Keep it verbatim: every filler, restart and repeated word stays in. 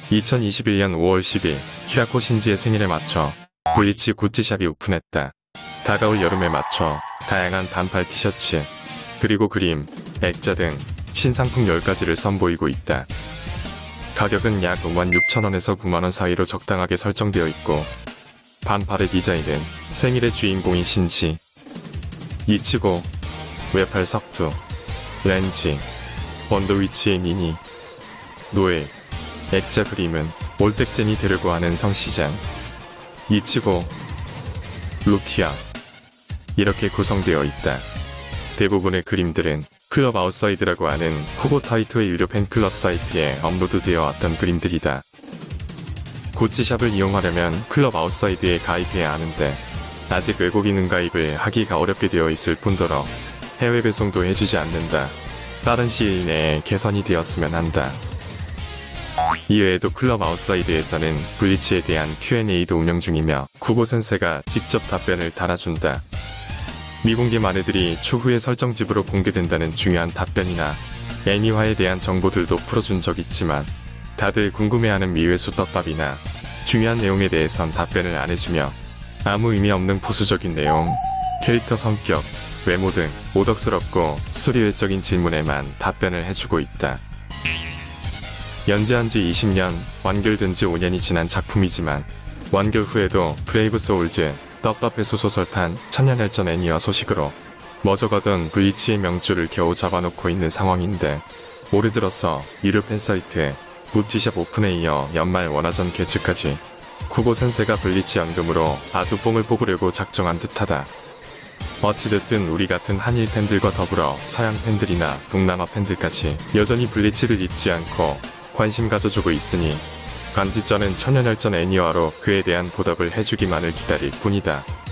이천이십일 년 오월 십일 히라코 신지의 생일에 맞춰 블리치 구찌샵이 오픈했다. 다가올 여름에 맞춰 다양한 반팔 티셔츠, 그리고 그림, 액자 등 신상품 열 가지를 선보이고 있다. 가격은 약 오만 육천 원에서 구만 원 사이로 적당하게 설정되어 있고, 반팔의 디자인은 생일의 주인공인 신지, 이치고, 외팔 석두, 렌즈, 원더위치의 미니, 노엘, 액자 그림은 올백제니 되려고 하는 성시장, 이치고, 루키아 이렇게 구성되어 있다. 대부분의 그림들은 클럽 아웃사이드라고 하는 후보 타이토의 유료 팬클럽 사이트에 업로드되어 왔던 그림들이다. 구찌샵을 이용하려면 클럽 아웃사이드에 가입해야 하는데 아직 외국인 가입을 하기가 어렵게 되어 있을 뿐더러 해외 배송도 해주지 않는다. 빠른 시일 내에 개선이 되었으면 한다. 이외에도 클럽 아웃사이드에서는 블리치에 대한 큐 앤 에이도 운영 중이며 쿠보 센세가 직접 답변을 달아준다. 미공개 만회들이 추후에 설정집으로 공개된다는 중요한 답변이나 애니화에 대한 정보들도 풀어준 적 있지만 다들 궁금해하는 미회수 떡밥이나 중요한 내용에 대해선 답변을 안 해주며 아무 의미 없는 부수적인 내용, 캐릭터 성격, 외모 등 오덕스럽고 스토리외적인 질문에만 답변을 해주고 있다. 연재한 지 이십 년, 완결된 지 오 년이 지난 작품이지만 완결 후에도 브레이브 소울즈, 떡밥의 소소설판, 천년혈전 애니화 소식으로 머저가던 블리치의 명주를 겨우 잡아놓고 있는 상황인데, 올해 들어서 유료 팬사이트 구찌샵 오픈에 이어 연말 원화전 개최까지 쿠보 센세가 블리치 연금으로 아주 뽕을 뽑으려고 작정한 듯하다. 어찌됐든 우리 같은 한일 팬들과 더불어 서양 팬들이나 동남아 팬들까지 여전히 블리치를 잊지 않고 관심 가져주고 있으니 관지전은 천년혈전 애니화로 그에 대한 보답을 해주기만을 기다릴 뿐이다.